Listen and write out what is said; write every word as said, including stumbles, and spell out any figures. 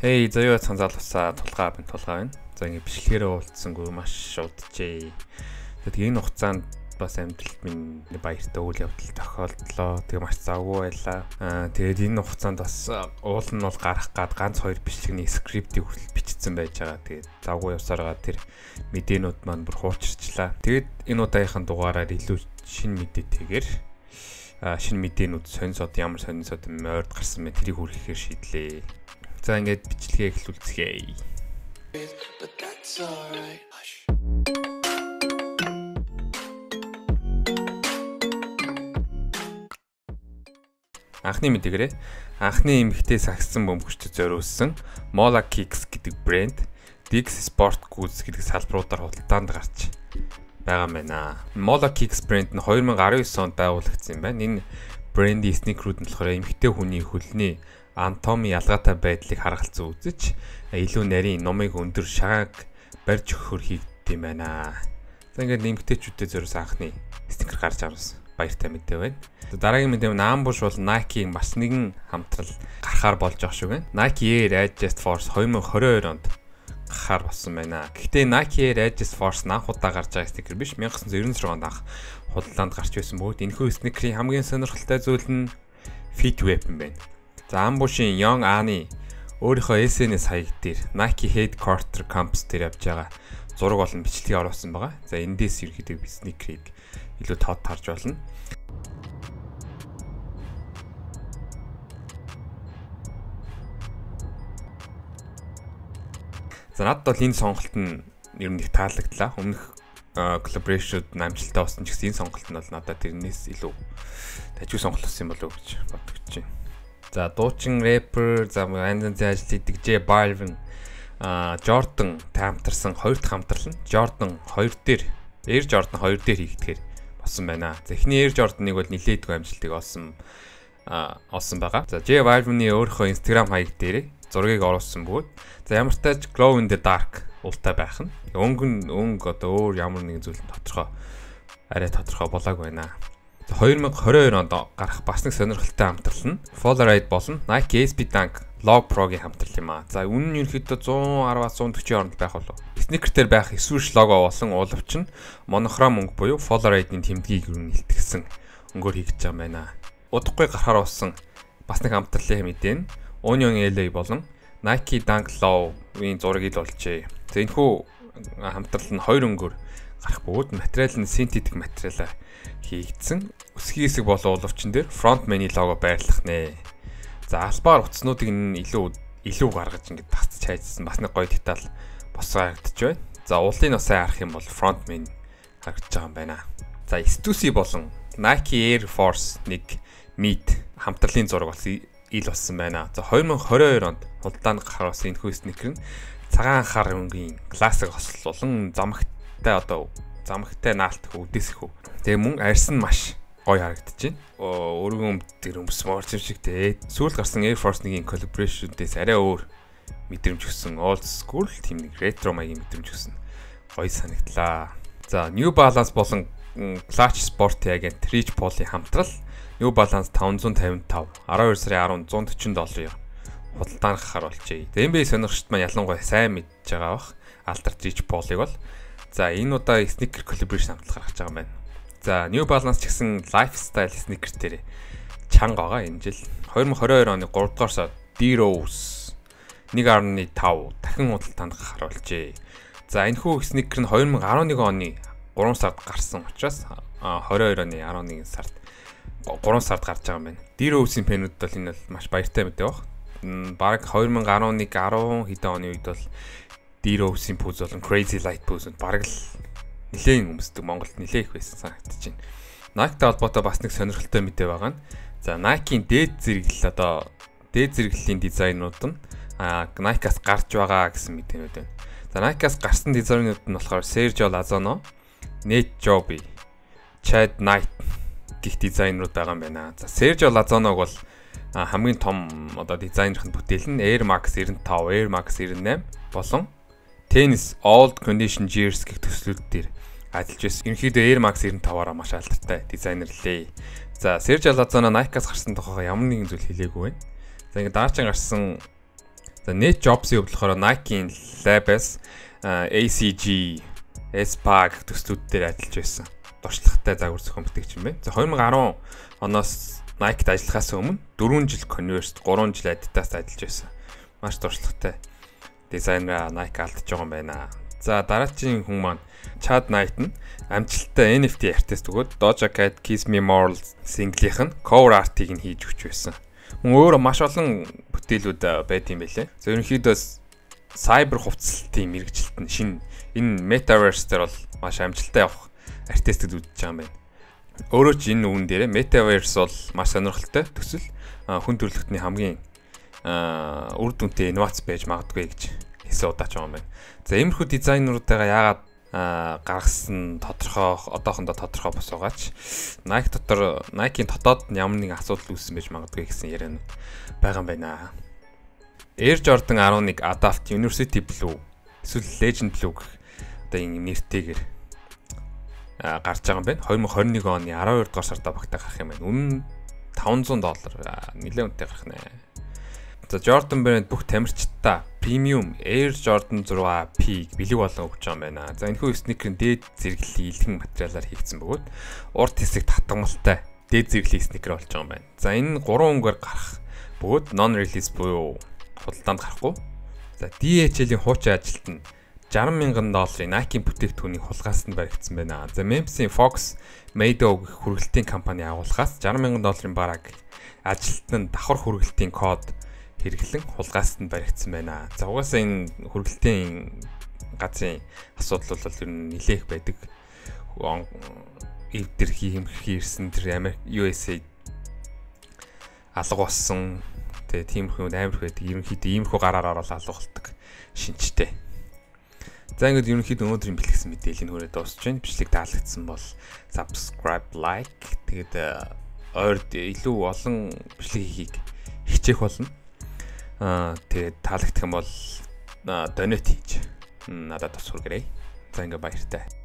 Эй, заяа цанзаалгасаа тулгаа бин тулгаа байна. За ингэ бичлэгээр уулзсангүй маш удажээ. Тэгээд энэ хугацаанд бас амьдралд минь баяртай үйл явдал тохиолдлоо. Тэгээ маш завгүй байлаа. Аа тэгээд энэ хугацаанд бас уул нь бол гарах гад ганц хоёр бичлэгний скриптийг хүртэл бичсэн байж байгаа. Тэгээд завгүй явсараа тэр мэдээнүүд маань бүр хуучирчлаа. Тэгээд энэ удаагийнхан дугаараар илүү шинэ мэдээтэйгээр аа шинэ мэдээнүүд сонирсод ямар сонирсод морд гарсан бэ тэрийг хүргэхээр шийдлээ. За ингээд бичлэгээ эхлүүлцгээе. Анхны мэдээлэл анхны эмэгтэй сагсан бөмбөгчдөд зориулсан Mola Kicks гэдэг брэнд Dix Sport Goods гэдэг салбаруудаар худалдаанд гарч байгаа юм байна. Mola Kicks брэнд нь two thousand nineteen онд байгуулагдсан юм байна. Энэ брендийн сникерүүд нь болохоор эмэгтэй хүний хөлний анатоми ялгаатай байдлыг харгалзан үзэж илүү нарийн номыг өндөр шагааг барьж өгөхөр хийгддэг юм байна. За ингээд нэмэгтэйчүүдэд зориулсан анхны стикер гарч авсан. Баяртай мэдээ байна. Дараагийн мэдээ нь Ambush бол Nike-ийн бас нэгэн хамтрал гарахаар болж байгаа шүү гэн. Nike Air Agist Force twenty twenty-two онд гарахаар болсон байна. Гэхдээ Nike Air Agist Force анх удаа гарч байгаа стикер биш. nineteen ninety-seven онд анх худалдаанд гарч байсан бөгөөд энэхүү стикерийн хамгийн сонирхолтой зүйл нь Fit Weapon байна. За Ambush-ийн Young Ani өөрийнхөө эс эн эс хаяг дээр Nike Headquarter Campus дээр явж байгаа зураг болон бичлэгийг оруулсан байгаа. За эндээс ерөөхдөө би сникерийг илүү тод харж болно. За надад бол энэ сонголт нь ер нь их таалагдлаа. Өмнөх коллаборашнууд амжилттай болсон ч гэсэн энэ сонголт нь бол надад тэрнээс илүү тажиг сонголт болсон юм болов уу гэж бодож байна. За дуучин рэпер за янз янзын ажил хийдэг J Balvin а Jordan хамтарсан хоёр дахь хамтрал нь Jordan two дээр Air Jordan two дээр хийгдэхээр болсон байна. За эхний Air Jordan-ыг бол нилээдгүй амжилтыг олсон а олсон байгаа. За J Balvin-ийн өөрийнхөө Instagram хаяг дээр зургийг оруулсан бөгөөд за ямар ч тач glow in the dark ултай байх нь өнгө өнгө одоо өөр ямар нэгэн зүйл тодорхой арай тодорхой болоогүй байна. twenty twenty-two онд гарах бас нэг сонирхолтой хамтрал нь Polaroid болон Nike эс би Dunk Log Pro-гийн хамтрал юм аа. За үнэн нь ерөөхдөө one ten-one forty хооронд байх болов. Sneaker-тер байх эсвэл лого болон уулавч нь монохром өнгө буюу Polaroid-ийн тэмдгийг юу нэлтгсэн өнгөөр хийгдэж байгаа юм байна. Удахгүй гарахаар болсон бас нэг хамтралын мэдээ нь Onion L A болон Nike Dunk Low-ийн зургийг л олжээ. За энэхүү хамтрал нь хоёр өнгөөр гарах бөгөөд материал нь синтетик материалаар хийгдсэн. Өсгийн хэсэг болон уловчин дээр фронтманы лого байрлах нэ. За албаар утаснуудыг нь илүү илүү гаргаж ингэж багцж хайжсан бас нэг гоё деталь босгоо харагдаж байна. За уулын нь сайн харах юм бол фронтмен харагдаж байгаа юм байна. За Stussy болон Nike Air Force one Meet хамтралын зураг болсон ил болсон байна. За twenty twenty-two онд худалдаанд гарах болсон энэхүү сникер нь цагаан хар өнгийн классик хослол болон замагтай одоо замагтай наалт хөвдөс их. Тэгээ мөн арьс нь маш гоё харагдаж байна. Өргөн өмдөр өмсмөр юм шиг те. Сүүл гарсан Air Force one-ийн collaboration-дээс арай өөр мэдрэмж өгсөн old school тийм нэг retro маягийн мэдрэмж өгсөн. Гоё санагдлаа. За New Balance болон Clutch Sport агент Rich Paul-ийн хамтрал New Balance five fifty-five twelve сарын ten one forty долларын худалдаанд гарахаар болжээ. Эн бэ сонирхчд маань ялангуяа сайн мэдж байгаа бах. Alter Rich Paul-ыг бол за энэ удаа sneaker collaboration хамтлаг гаргаж байгаа юм байна. За New Balance ч гэсэн lifestyle sneaker дээр чанга байгаа энэ жил twenty twenty-two оны three дугаар сард D-Rose one five дахин худалдаанд гарахаар болжээ. За энэхүү sneaker нь twenty eleven оны three сард гарсан учраас twenty-two оны eleven сард three сард гарч байгаа юм байна. D-Rose-ийн пенүүд бол энэ бол маш баяртай мэдээ баг. Бараг twenty eleven ten хэдэн оны үед бол D-Rose-ийн пүүз болон Crazy Light пүүзүүд бараг л нэлээд өмсдөг Монголд нэлээд их байсан санагдаж байна. Nike-тай холбоотой бас нэг сонирхолтой мэдээ байгаа нь за Nike-ийн дээд зэрэглэл одоо дээд зэрэглэлийн дизайнууд нь а Nike-аас гарч байгаа гэсэн мэдээнүүд байна. За Nike-аас гарсан дизайнууд нь болохоор Sergio Lozano, Nate Joby, Chad Knight гэх дизайнерууд байгаа юм байна. За Sergio Lozano-г бол хамгийн том одоо дизайнерын бүтээл нь Air Max ninety-five, Air Max ninety-eight болон Tennis Old Condition Gears гэх төслүүд дээр ажиллаж байсан. Ерөнхийдөө Air Max ninety-five-аараа маш алдартай дизайнер лээ. За Sergio Lozano Nike-аас гарсан тухайга ямар нэгэн зүйл хэлээгүй байна. За ингээд даачин гарсан За Nate Jobs-ийн хувьд болохоор Nike-ийн Labs, A C G, S-Park төслүүд дээр ажиллаж байсан. Туршлагатай загвар зохион бүтээгч юм байна. За twenty ten оноос Nike-д ажиллахаас өмнө four жил Converse, three жил Adidas ажиллаж байсан. Маш туршлагатай дизайнер Nike алдж байгаа юм байна. За дараагийн хүн маань Chad Knight нь амжилттай N F T артист өгөөд Doja Cat Kiss Me More single-ийнх нь cover art-ыг нь хийж өгч байсан. Мөн өөрөө маш олон бүтээлүүд байд юм байлээ. За ерөнхийдөө cyber хувцалтын мэрэгжилт нь шинэ энэ metaverse дээр бол маш амжилттай явах артистд үзэж байгаа юм байна. Өөрөө ч энэ үгэн дээр metaverse бол маш сонирхолтой төсөл хүн төрөлхтний хамгийн үр дүнтэй инновац байж магадгүй гэж хэлсэн удаач байгаа юм байна. За иймэрхүү дизайнеруудаа яагаад гаргасан тодорхой одоохондоо тодорхой бос байгаач Nike дотор Nike-ийн дотоод ямар нэгэн асуудал үүссэн байж магадгүй гэсэн яриа байгаа юм байна. Air Jordan eleven Adapt University Blue эсвэл Legend Blue гэх одоо энэ нэртэйгээр гарч байгаа юм байна. twenty twenty-one оны twelve дугаар сарда багтаа гарах юм байна. Үнэн five hundred доллар нэлээд үнэтэй гарах нэ. За Jordan брэнд бүх тамирчдаа премиум Air Jordan six P бэлэг болон өгч байгаа юм байна. За энэхүү сникерын дээд зэрэглэлийн илгэн материалаар хийгдсэн бөгөөд урд хэсэг татгамалтай дээд зэрэглэлийн сникер болж байгаа юм байна. За энэ гурван өнгөөр гарах бөгөөд non release буюу худалдаанд гарахгүй. За D H L-ийн хуучин ажилт нь sixty thousand долларын Nike-ийн бүтээгдэхүүнийг хулгайсанд баригдсан байна. За Memphis-ийн Fox Meadow гэх хүргэлтийн компани агуулгаас sixty thousand долларын бараг ажилт нь давхар хүргэлтийн код хэрэглэн хулгайсанд баригдсан байна. За угаасаа энэ хүргэлтийн газрын асуудал бол ер нь нэлээх байдаг. Эвдэр хиймэрхий ирсэн тэр Америк U S A алга болсон. Тэгээ тиймэрхүү амар байдаг. Ерөнхийдөө иймэрхүү гараар ороод алга болдог шинжтэй. За ингээд ерөнхийдөө өнөөдрийн бэлтгэсэн мэдээллийн хүрээ дуусч байна. Бичлэг таалагдсан бол subscribe, like тэгээд ойрд илүү олон бичлэг хийхийг хичээх болно. Аа тэгээд таалагдах юм бол донет хийж надад тусгар гэрэй. За ингээ баяртай.